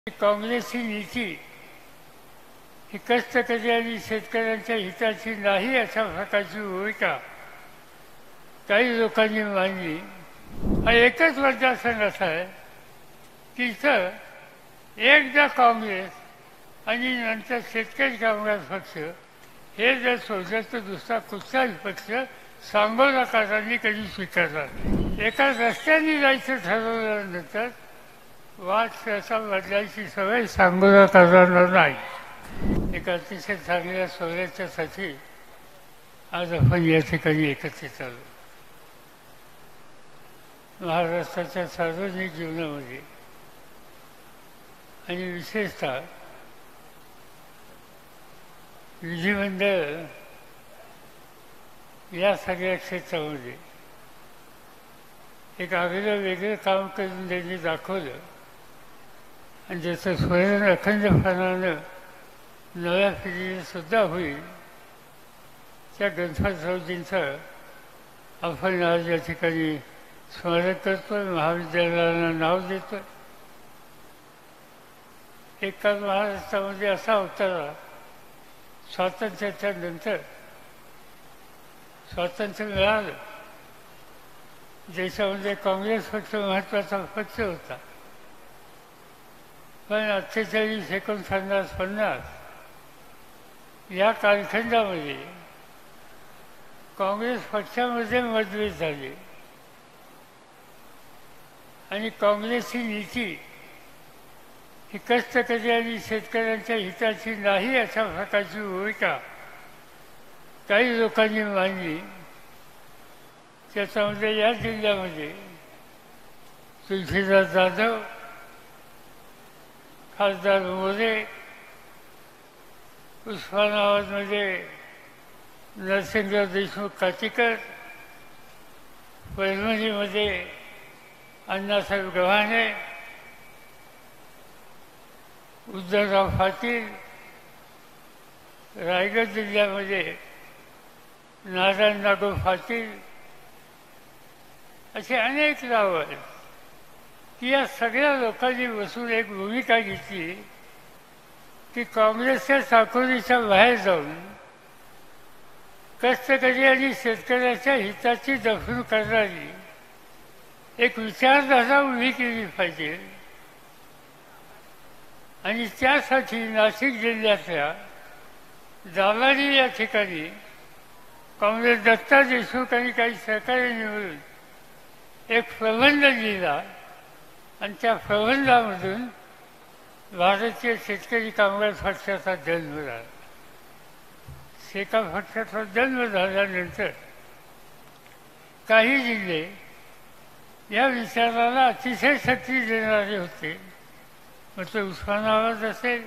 काँग्रेसची नीती ही कष्टकरी आणि शेतकऱ्यांच्या हिताची नाही अशा प्रकारची भूमिका काही लोकांनी मांडली। हा एकच मतदारसंघ असा आहे की इथं एकदा काँग्रेस आणि नंतर शेतकरी कामगार पक्ष हे जर सोडलं तर दुसरा कुठलाही पक्ष सांगोलाकरांनी कधी स्वीकारला नाही। एका रस्त्याने जायचं ठरवल्यानंतर वाट असा बदलायची सवय सांगोलाकरांना नाही। एक अतिशय चांगल्या सोयऱ्याच्यासाठी आज आपण या ठिकाणी एकत्रित आलो। महाराष्ट्राच्या सार्वजनिक जीवनामध्ये आणि विशेषतः विधिमंडळ या सगळ्या क्षेत्रामध्ये एक आगळं वेगळं काम करून त्यांनी दाखवलं आणि ज्याचं स्मरण अखंडपणानं नव्या पिढीने सुद्धा होईल त्या ग्रंथासावजींचं आपण आज या ठिकाणी स्मरण करतोय, महाविद्यालयाला नाव देतोय। एक काळ महाराष्ट्रामध्ये असा होता, स्वातंत्र्याच्या नंतर स्वातंत्र्य मिळालं, देशामध्ये काँग्रेस पक्ष महत्त्वाचा पक्ष होता, पण 48, 49, 50 या कालखंडामध्ये काँग्रेस पक्षामध्ये मतभेद झाले आणि काँग्रेसची नीती ही कष्टकरी आणि शेतकऱ्यांच्या हिताची नाही अशा प्रकारची भूमिका काही लोकांनी मांडली। त्याच्यामध्ये या जिल्ह्यामध्ये तुलसीदास जाधव, खासदार मोरे, उस्मानाबादमध्ये नरसिंहराव देशमुख काटीकर, परभणीमध्ये अण्णासाहेब गव्हाणे, उद्धवराव पाटील, रायगड जिल्ह्यामध्ये नारायण नागो पाटील, असे अनेक नाव आहेत की या सगळ्या लोकांनी बसून एक भूमिका घेतली की काँग्रेसच्या चाकोरीच्या बाहेर जाऊन कष्टकरी आणि शेतकऱ्याच्या हिताची जपणूक करणारी एक विचारधारा उभी केली पाहिजे। आणि त्यासाठी नाशिक जिल्ह्यातल्या जालारी या ठिकाणी काँग्रेस दत्ता देशमुख आणि काही सहकार्याने मिळून एक प्रबंध लिहिला आणि त्या प्रबंधामधून भारतीय शेतकरी कामगार पक्षाचा जन्म झाला। शेका पक्षाचा जन्म झाल्यानंतर काही जिल्हे या विचाराला अतिशय शक्ती देणारे होते, मग ते उस्मानाबाद असेल,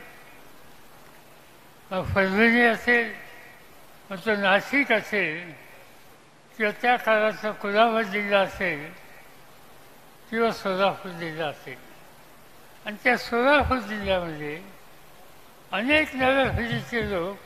मग परभणी असेल, मग तो नाशिक असेल, किंवा त्या काळाचा कोल्हापूर जिल्हा असेल किंवा सोलापूर जिल्हा असेल। आणि त्या सोलापूर जिल्ह्यामध्ये अनेक नव्या पिढीचे लोक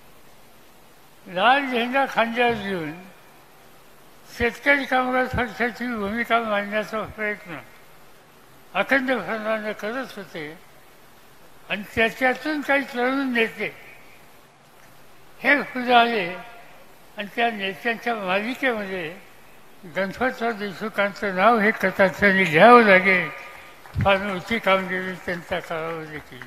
लाल झेंडा खांद्यावर घेऊन शेतकरी कामगार पक्षाची भूमिका मांडण्याचा प्रयत्न अखंडपणाने करत होते। आणि त्याच्यातून काही तरुण नेते हे पुढे आले आणि त्या नेत्यांच्या मालिकेमध्ये गणपतराव देशमुखांचं नाव हे कथार्थाने घ्यावं लागेल। फार मोठी कामगिरी त्यांच्या काळामध्ये केली।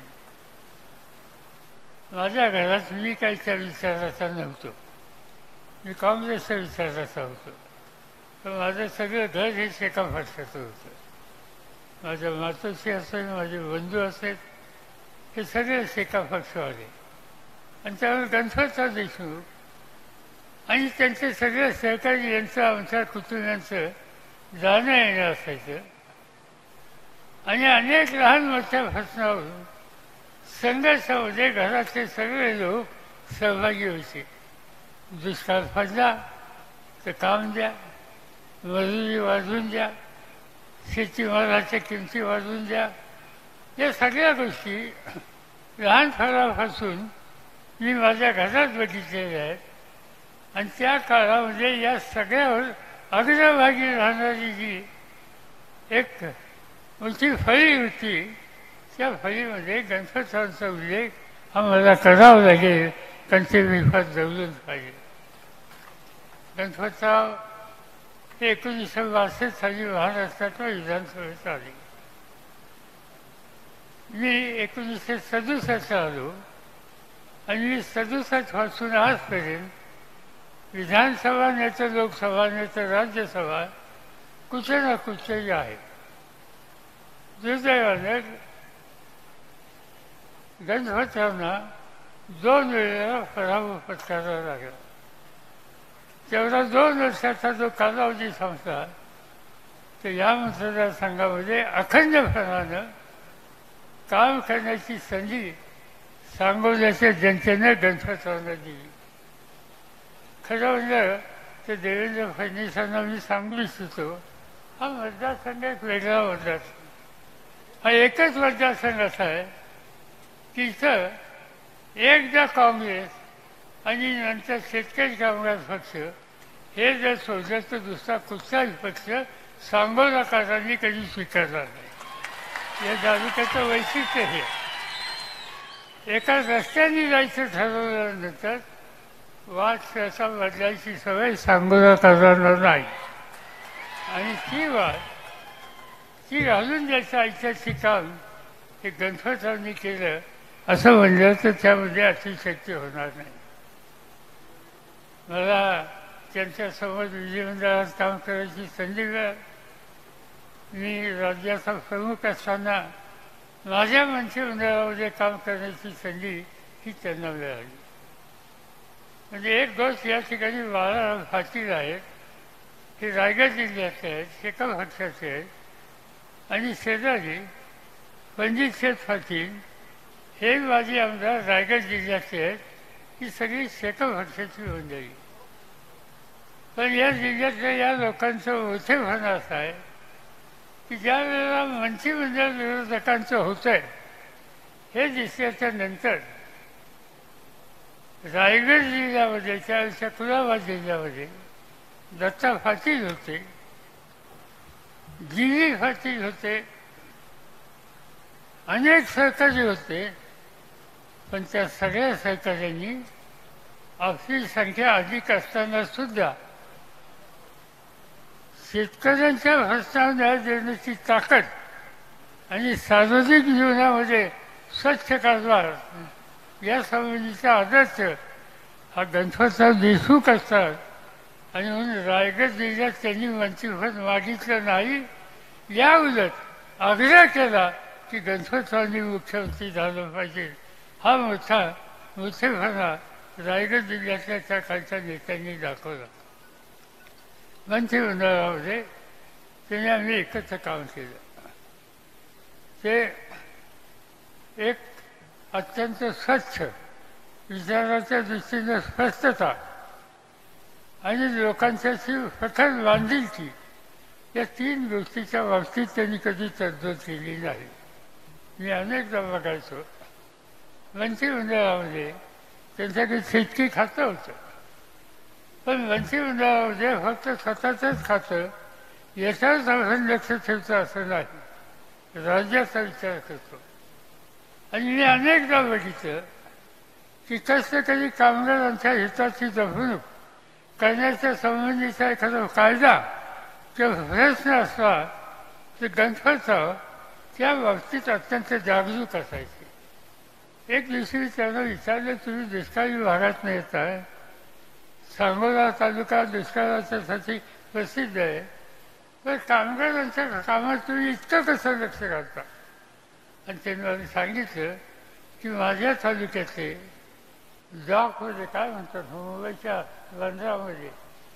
माझ्या घरात मी काही त्या विचाराचा नव्हतो, मी काँग्रेसच्या विचाराचा होतो, पण माझं सगळं घर हे शेका पक्षाचं होतं। माझ्या मातोश्री असेल, माझे बंधू असेल, हे सगळे शेका पक्षवाले। आणि त्यामुळे गणपतराव देशमुख आणि त्यांचे सगळे सहकारी यांचं आमच्या कुटुंबियांचं जाणं येणं असायचं। आणि अनेक लहान मोठ्या प्रश्नावरून संघर्षामध्ये घरातले सगळे लोक सहभागी व्हायचे। दुष्काळ पडला तर काम द्या, मजुरी वाढवून द्या, शेतीमालाच्या किमती वाढवून द्या, या सगळ्या गोष्टी लहानपणापासून मी माझ्या घरात बघितलेल्या आहेत। आणि त्या काळामध्ये या सगळ्यावर अग्रभागी राहणारी जी एक मोठी फळी होती त्या फळीमध्ये गणपतरावांचा उल्लेख हा मला करावा लागेल, कारण ते विभाग जवळून पाहिजे. गणपतराव हे 1962 साली महाराष्ट्राच्या विधानसभेत आले. मी 1967 आलो आणि मी 67 पासून आजपर्यंत विधानसभा नाही तर लोकसभा नाही तर राज्यसभा कुठे ना कुठेही आहे. दुर्दैवाने गणपतरावांना 2 वेळेला पराभव पत्करावा लागला. तेवढा 2 वर्षाचा जो कालावधी संपला तर या मतदारसंघामध्ये अखंडपणानं काम करण्याची संधी सांगोल्याच्या जनतेने गणपतरावांना दिली. खरं म्हणलं तर देवेंद्र फडणवीसांना मी सांगू इच्छितो, हा मतदारसंघ एक वेगळा मतदारसंघ. हा एकच मतदारसंघ असा आहे की इथं एकदा काँग्रेस आणि नंतर शेतकरी कामगार पक्ष हे जर सोडलं तर दुसरा कुठलाही पक्ष सांगोलाकरांनी कधी स्वीकारला नाही. या तालुक्याचं वैशिष्ट्य हे. एका रस्त्याने जायचं ठरवल्यानंतर वाट त्याचा बदलायची सवय सांगोलाकरांना नाही. आणि ती वाट ती घालून द्यायचं ऐतिहासिक काम हे गणपतरावांनी केलं असं म्हणलं तर त्यामध्ये अतिशयोक्ती होणार नाही. मला त्यांच्यासमोर विधिमंडळात काम करायची संधी मिळाली. मी राज्याचा प्रमुख असताना माझ्या मंत्रिमंडळामध्ये काम करण्याची संधी ही त्यांना मिळाली. म्हणजे एक गोष्ट या ठिकाणी बाळाराम पाटील आहेत, हे रायगड जिल्ह्याचे आहेत, शेका पक्षाचे आहेत आणि शेजारी पंडितशेठ पाटील हे माजी आमदार रायगड जिल्ह्याचे आहेत. ही सगळी शेका पक्षाची मंडळी. पण या जिल्ह्यातल्या या लोकांचं मोठेपणा असं आहे की ज्या वेळेला मंत्रिमंडळ विरोधकांचं होतं आहे हे दिसल्याच्या नंतर रायगड जिल्ह्यामध्ये त्यावेळेच्या कुलाबा जिल्ह्यामध्ये दत्ता पाटील होते, गिरी पाटील होते, अनेक सहकारी होते. पण त्या सगळ्या सहकाऱ्यांनी आपली संख्या अधिक असताना सुद्धा शेतकऱ्यांच्या प्रश्नावर न्याय देण्याची ताकद आणि सार्वजनिक जीवनामध्ये स्वच्छ कारभार या संबंधीचा आदर्श हा गणपतराव देशमुख असतात. आणि म्हणून रायगड जिल्ह्यात त्यांनी मंत्रिपद मागितलं नाही. या उलट आग्रह केला की गणपतरावांनी मुख्यमंत्री झालं पाहिजे. हा मोठेपणा रायगड जिल्ह्यातल्या त्या खालच्या नेत्यांनी दाखवला. मंत्रिमंडळामध्ये त्यांनी आम्ही एकत्र काम केलं. ते एक अत्यंत स्वच्छ विचाराच्या दृष्टीने स्पष्टता आणि लोकांच्याशी प्रखर बांधिलकी या 3 गोष्टीच्या बाबतीत त्यांनी कधी तडजोड केली नाही. मी अनेकदा बघायचो मंत्रिमंडळामध्ये त्यांच्याकडे शेतकी खातं होतं. पण मंत्रिमंडळामध्ये फक्त स्वतःचंच खातं याच्यावर आपण लक्ष ठेवतं असं नाही, राज्याचा विचार करतो. आणि मी अनेकदा बघितलं की कसं कधी कामगारांच्या हिताची जपणूक करण्याच्या संबंधीचा एखादा कायदा किंवा प्रश्न असला तर गणपतराव त्या बाबतीत अत्यंत जागरूक असायचे. एक दिवशी त्यांना विचारलं, तुम्ही दुष्काळी भागात येत आहे, सांगोला तालुका दुष्काळाच्यासाठी प्रसिद्ध आहे, तर कामगारांच्या कामात तुम्ही इतकं कसं लक्ष घालता? आणि त्यांनी मला सांगितलं की माझ्या तालुक्यातले डॉकमध्ये काय म्हणतात, मुंबईच्या बंदरामध्ये,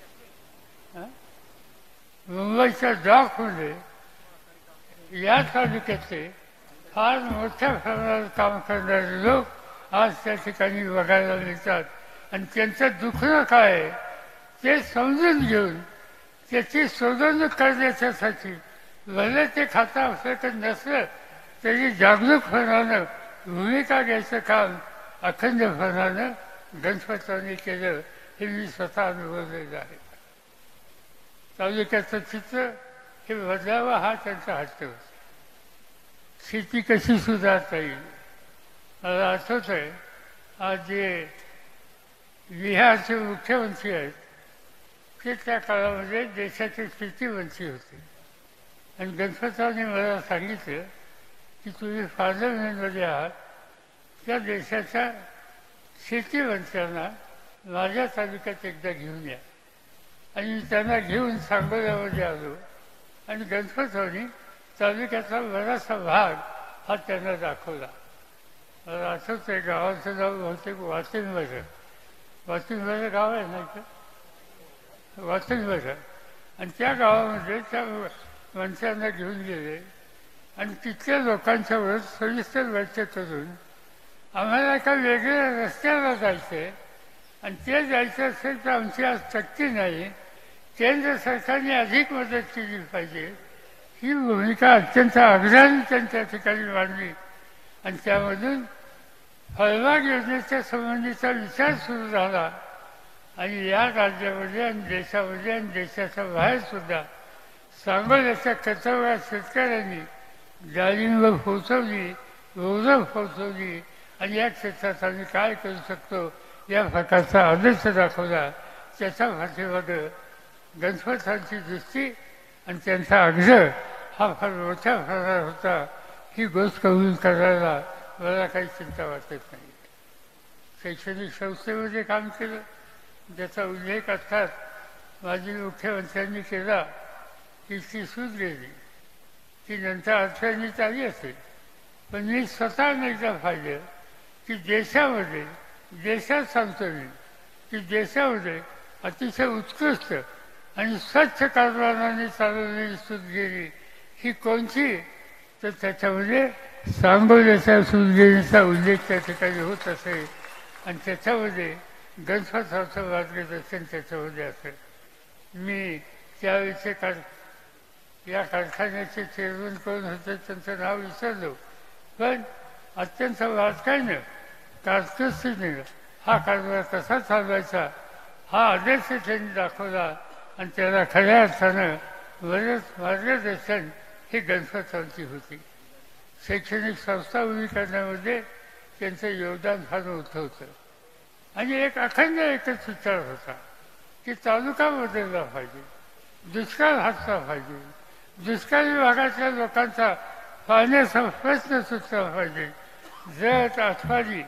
मुंबईच्या डॉकमध्ये या तालुक्यातले फार मोठ्या प्रमाणात काम करणारे लोक आज त्या ठिकाणी बघायला मिळतात. आणि त्यांचं दुखणं काय आहे ते समजून घेऊन त्याची सोडवणूक करण्याच्यासाठी भले ते खाता असं नसलं तरी जागरूकपणानं भूमिका घ्यायचं काम अखंडपणानं गणपतरावांनी केलं हे मी स्वतः अनुभवलेलं आहे. तालुक्याचं चित्र हे बदलावं हा त्यांचा हट्ट होता. शेती कशी सुधारता येईल. मला आठवत आहे आज जे बिहारचे मुख्यमंत्री आहेत ते त्या काळामध्ये देशाचे शेतीमंत्री होते आणि गणपतरावने मला सांगितलं की तुम्ही पार्लमेंटमध्ये आहात, त्या देशाच्या शेतीमंत्र्यांना माझ्या तालुक्यात एकदा घेऊन या. आणि मी त्यांना घेऊन सांगोल्यामध्ये आलो आणि गणपतरावनी तालुक्याचा बराचसा भाग हा त्यांना दाखवला. मला आठवतं आहे गावाचं नाव बहुतेक वातिंबरं. वातिंबरं गाव आहे ना इथं, वातिंबरं. आणि त्या गावामध्ये त्या माणसांना घेऊन गेले आणि तिथल्या लोकांच्यावर सविस्तर चर्चा करून आम्हाला एका वेगळ्या रस्त्याला जायचं आहे आणि ते जायचं असेल तर आमची आज शक्ती नाही, केंद्र सरकारने अधिक मदत केली पाहिजे, ही भूमिका अत्यंत आग्रहाने त्यांच्या ठिकाणी मांडली. आणि त्यामधून फळबाग योजनेच्या संबंधीचा विचार सुरू झाला. आणि या राज्यामध्ये आणि देशामध्ये आणि देशाच्या बाहेरसुद्धा सांगोल्याच्या कचवल्या शेतकऱ्यांनी डाळिंब पोचवली, रोजं पोचवली आणि या क्षेत्रात आम्ही काय करू शकतो या प्रकारचा आदर्श दाखवला. त्याच्या पाठीमागं गणपतरावांची दृष्टी आणि त्यांचा आग्रह हा फार मोठ्या प्रकारात होता. ही गोष्ट कबूल करायला मला काही चिंता वाटत नाही. शैक्षणिक संस्थेमध्ये काम केलं, ज्याचा उल्लेख अर्थात माजी मुख्यमंत्र्यांनी केला की ती सूट गेली, ती नंतर अडचणीत आली असेल. पण मी स्वतः एकदा पाहिलं की देशात सांगतो मी की देशामध्ये अतिशय उत्कृष्ट आणि स्वच्छ कारभाराने चालवलेली सूतगिरी ही कोणती, तर त्याच्यामध्ये सांगोल्याच्या सूतगिरीचा उल्लेख त्या ठिकाणी होत असेल आणि त्याच्यामध्ये गणपतरावचं मार्गदर्शन त्याच्यामध्ये असेल. मी त्यावेळेचे या कारखान्याचे चेअरमन कोण होते त्यांचं नाव विसरलो, पण अत्यंत बारकाईनं कारकिर्दीने हा कारभार कसा चालवायचा हा आदर्श त्यांनी दाखवला आणि त्याला खऱ्या अर्थानं मार्गदर्शन ही गणपतरावांची होती. शैक्षणिक संस्था उभी करण्यामध्ये त्यांचं योगदान फार मोठं होतं. आणि एक अखंड एकच विचार होता की तालुका बदलला पाहिजे, दुष्काळ हटला पाहिजे, दुष्काळी भागातल्या लोकांचा पाण्याचा प्रश्न सुटला पाहिजे. जत, आठवाडी,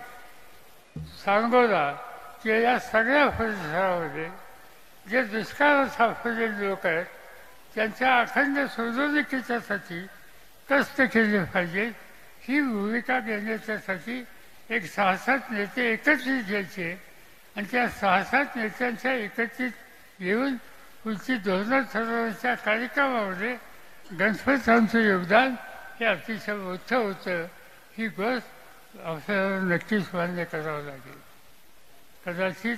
सांगोला किंवा या सगळ्या परिसरामध्ये जे दुष्काळात सापडलेले लोक आहेत त्यांच्या अखंड सोडवणुकीच्यासाठी कष्ट केले पाहिजे. ही भूमिका घेण्याच्यासाठी एक 6-7 नेते एकत्रित घ्यायचे आणि त्या 6-7 नेत्यांच्या एकत्रित येऊन पुढची धोरणं ठरवण्याच्या कार्यक्रमामध्ये गणपतरावांचं योगदान हे अतिशय मोठं होतं. ही गोष्ट आपल्याला नक्कीच मान्य करावं लागेल. कदाचित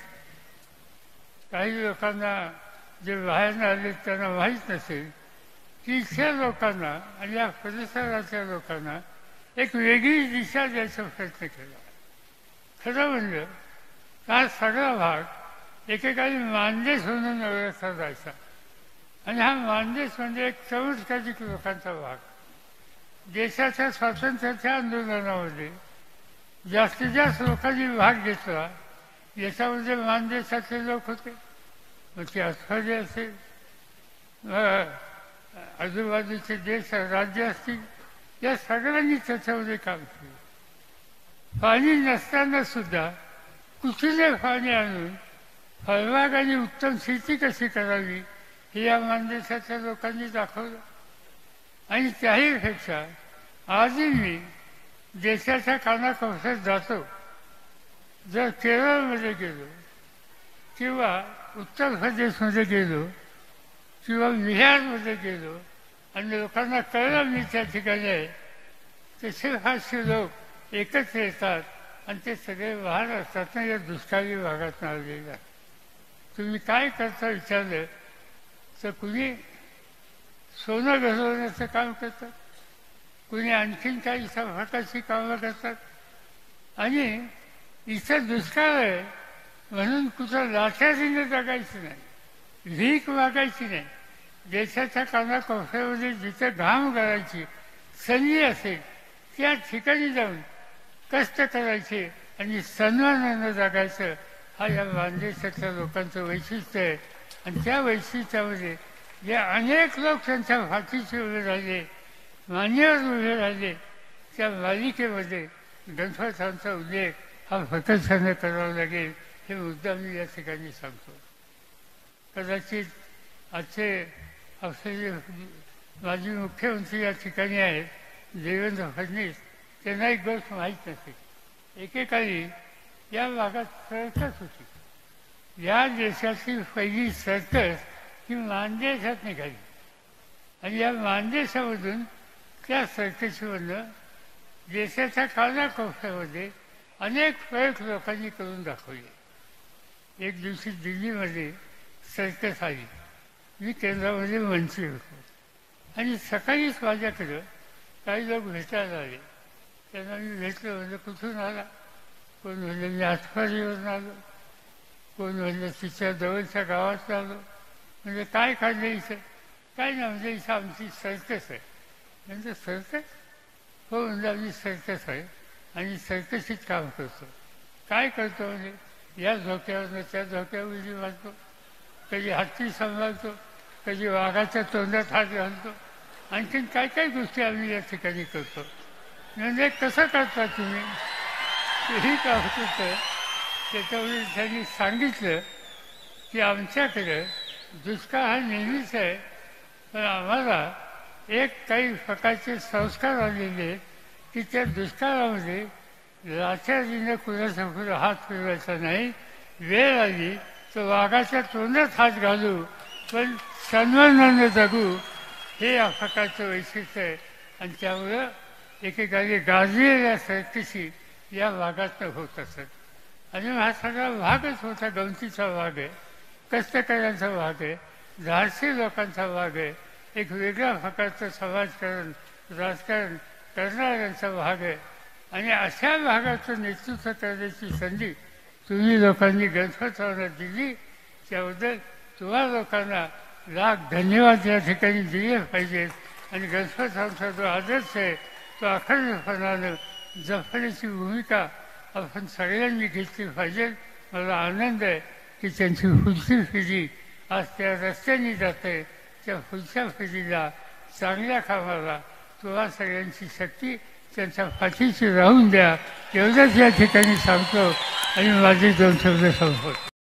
काही लोकांना जे बाहेरनं आले त्यांना माहीत नसेल की इथल्या लोकांना आणि या परिसराच्या लोकांना एक वेगळी दिशा द्यायचा प्रयत्न केला. खरं म्हणजे हा सगळा भाग एकेकाळी मानदेश म्हणून ओळखला जायचा आणि हा मानदेश म्हणजे एक चमत्कारिक लोकांचा भाग. देशाच्या स्वातंत्र्याच्या आंदोलनामध्ये जास्तीत जास्त लोकांनी भाग घेतला. याच्यामध्ये मानदेशाचे लोक होते, मग ते आठवडे असेल, आजूबाजूचे देश राज्य असतील, या सगळ्यांनी त्याच्यामध्ये काम केलं. पाणी नसताना सुद्धा कुठले पाणी आणून फळबाग आणि उत्तम शेती कशी करावी हे या मानदेशाच्या लोकांनी दाखवलं. आणि त्याहीपेक्षा आजही मी देशाच्या कानाकोपऱ्यात जातो. जर केरळमध्ये गेलो किंवा उत्तर प्रदेशमध्ये गेलो किंवा बिहारमध्ये गेलो आणि लोकांना कळलं मी त्या ठिकाणी आहे, तसे फारसे लोक एकत्र येतात आणि ते सगळे वाहन असतात ना या दुष्काळी भागात आलेले. तुम्ही काय करता विचारलं तर कुणी सोनं घडवण्याचं काम करतात, कुणी आणखीन काही प्रकारची कामं करतात. आणि इथं दुष्काळ आहे म्हणून कुठं लाचारीने जगायचं नाही, भीक मागायची नाही. देशाच्या कानाकोपऱ्यामध्ये जिथे घाम घालायची संधी असेल त्या ठिकाणी जाऊन कष्ट करायचे आणि सन्मानानं जगायचं, हा या मानदेशातल्या लोकांचं वैशिष्ट्य आहे. आणि त्या वैशिष्ट्यामध्ये जे अनेक लोक त्यांच्या फाशीशी उभे राहिले, मान्यवर उभे राहिले, त्या मालिकेमध्ये गणपतांचा उल्लेख हा फटकशाने करावा लागेल, हे मुद्दा मी या ठिकाणी सांगतो. कदाचित आजचे आपले जे माजी मुख्यमंत्री या ठिकाणी आहेत, देवेंद्र फडणवीस, त्यांना एक गोष्ट माहीत नसेल. एकेकाळी या भागात सर्कस होती. या देशातली पहिली सर्कस ही मानदेशात निघाली आणि या मानदेशामधून त्या सर्कसमधनं देशाच्या कानाकोपऱ्यामध्ये अनेक प्रयोग लोकांनी करून दाखवले. एक दिवशी दिल्लीमध्ये सर्कस आली. मी केंद्रामध्ये मंत्री होतो आणि सकाळीच माझ्याकडं काही लोक भेटायला आले. त्यांना मी भेटलं, म्हणजे कुठून आला? कोण म्हणजे मी आसपासवरून आलो, कोण म्हणजे तिच्या जवळच्या गावात आलो. म्हणजे काय काढलं इथं? काय ना, म्हणजे इथं आमची सर्कस आहे. म्हणजे सर्कस? हो, म्हणजे आम्ही सर्कस आहे आणि सर्कशीत काम करतो. काय करतो? म्हणजे या झोक्यावरनं त्या झोक्यावर उडी मारतो, कधी हत्ती सांभाळतो, कधी वाघाच्या तोंडात हात घालतो, आणखीन काय काय गोष्टी आम्ही या ठिकाणी करतो. म्हणजे कसं करता तुम्ही? तेही काय होतं, त्याच्यामध्ये त्यांनी सांगितलं की आमच्याकडे दुष्काळ हा नेहमीच आहे, पण आम्हाला एक काही प्रकारचे संस्कार आलेले आहेत की त्या दुष्काळामध्ये लाचारीने कुणासमोर हात फिरवायचा नाही. वेळ आली तर वाघाच्या तोंडात हात घालू, पण सन्मानानं जगू, हे या प्रकारचं वैशिष्ट्य आहे. आणि त्यामुळं एकेकाळी गाजलेल्या सर्कशी या भागातनं होत असत. आणि हा सगळा भागच होता, गमतीचा भाग आहे, कष्टकऱ्यांचा भाग आहे, धाडसी लोकांचा भाग आहे, एक वेगळ्या प्रकारचं समाजकारण राजकारण करणाऱ्यांचा भाग आहे. आणि अशा भागाचं नेतृत्व करण्याची संधी तुम्ही लोकांनी गणपतरावांना दिली, त्याबद्दल तुम्हा लोकांना लाख धन्यवाद या ठिकाणी दिले पाहिजेत. आणि गणपतरावांचा जो आदर्श आहे तो अखंडपणानं जपण्याची भूमिका आपण सगळ्यांनी घेतली पाहिजे. मला आनंद आहे की त्यांची पुढची पिढी आज त्या रस्त्याने जाते. त्या पुढच्या पिढीला चांगल्या कामाला तुम्हा सगळ्यांची शक्ती त्यांच्या पाठीशी राहून द्या, एवढंच या ठिकाणी सांगतो आणि माझे दोन शब्द संपवतो.